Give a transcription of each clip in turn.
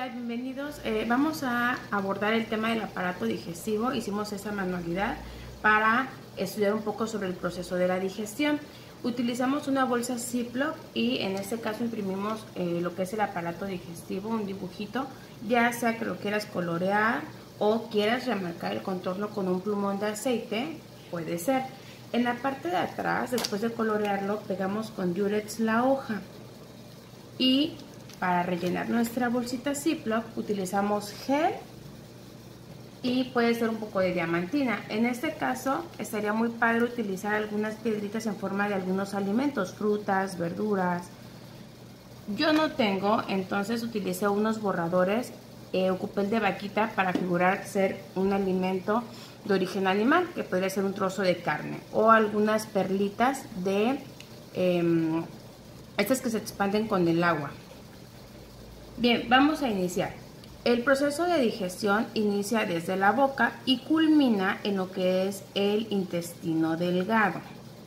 Hola, bienvenidos. Vamos a abordar el tema del aparato digestivo. Hicimos esa manualidad para estudiar un poco sobre el proceso de la digestión. Utilizamos una bolsa Ziploc y en este caso imprimimos lo que es el aparato digestivo, un dibujito, ya sea que lo quieras colorear o quieras remarcar el contorno con un plumón de aceite, puede ser. En la parte de atrás, después de colorearlo, pegamos con Durex la hoja y para rellenar nuestra bolsita Ziploc utilizamos gel y puede ser un poco de diamantina. En este caso estaría muy padre utilizar algunas piedritas en forma de algunos alimentos, frutas, verduras. Yo no tengo, entonces utilicé unos borradores, ocupé el de vaquita para figurar ser un alimento de origen animal, que podría ser un trozo de carne, o algunas perlitas de estas que se expanden con el agua. Bien, vamos a iniciar. El proceso de digestión inicia desde la boca y culmina en lo que es el intestino delgado.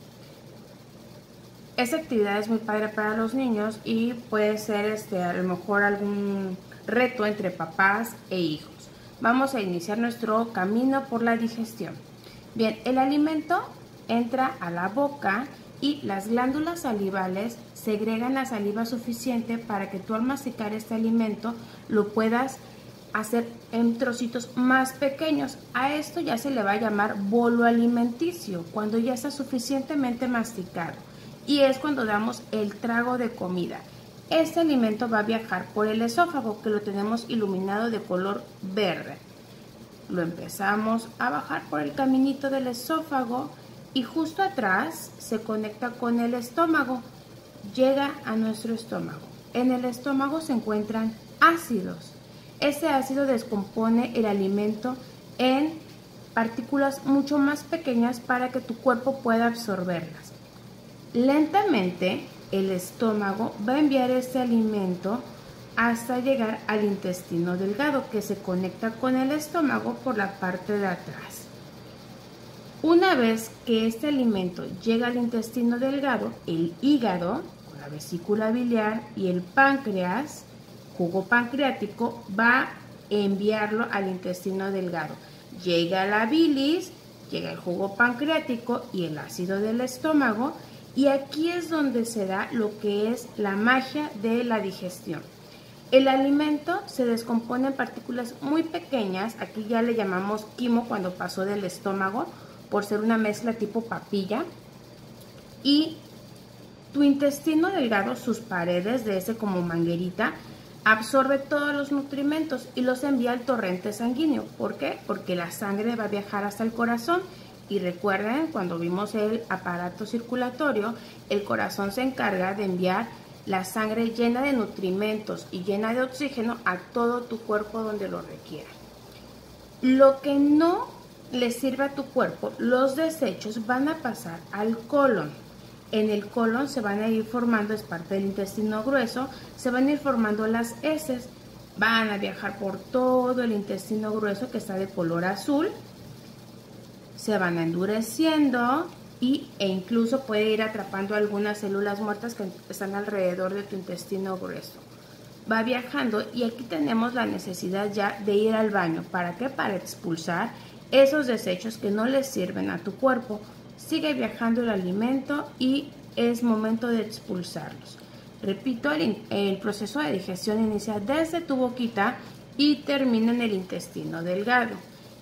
Esta actividad es muy padre para los niños y puede ser a lo mejor algún reto entre papás e hijos. Vamos a iniciar nuestro camino por la digestión. Bien, el alimento entra a la boca y las glándulas salivales segregan la saliva suficiente para que tú al masticar este alimento lo puedas hacer en trocitos más pequeños. A esto ya se le va a llamar bolo alimenticio, cuando ya está suficientemente masticado. Y es cuando damos el trago de comida. Este alimento va a viajar por el esófago, que lo tenemos iluminado de color verde. Lo empezamos a bajar por el caminito del esófago y justo atrás se conecta con el estómago. Llega a nuestro estómago. En el estómago se encuentran ácidos. Este ácido descompone el alimento en partículas mucho más pequeñas para que tu cuerpo pueda absorberlas. Lentamente el estómago va a enviar este alimento hasta llegar al intestino delgado, que se conecta con el estómago por la parte de atrás. Una vez que este alimento llega al intestino delgado, el hígado, con la vesícula biliar y el páncreas, jugo pancreático, va a enviarlo al intestino delgado. Llega la bilis, llega el jugo pancreático y el ácido del estómago, y aquí es donde se da lo que es la magia de la digestión. El alimento se descompone en partículas muy pequeñas, aquí ya le llamamos quimo cuando pasó del estómago, por ser una mezcla tipo papilla, y tu intestino delgado, sus paredes de ese como manguerita, absorbe todos los nutrimentos y los envía al torrente sanguíneo. ¿Por qué? Porque la sangre va a viajar hasta el corazón. Y recuerden, cuando vimos el aparato circulatorio, el corazón se encarga de enviar la sangre llena de nutrimentos y llena de oxígeno a todo tu cuerpo donde lo requiera. Lo que no le sirve a tu cuerpo, los desechos van a pasar al colon. En el colon se van a ir formando, es parte del intestino grueso, se van a ir formando las heces. Van a viajar por todo el intestino grueso, que está de color azul. Se van endureciendo e incluso puede ir atrapando algunas células muertas que están alrededor de tu intestino grueso. Va viajando y aquí tenemos la necesidad ya de ir al baño. ¿Para qué? Para expulsar esos desechos que no les sirven a tu cuerpo. Sigue viajando el alimento y es momento de expulsarlos. Repito, el proceso de digestión inicia desde tu boquita y termina en el intestino delgado.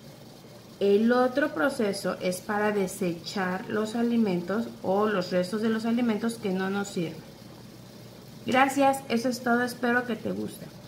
El otro proceso es para desechar los alimentos o los restos de los alimentos que no nos sirven. Gracias, eso es todo, espero que te guste.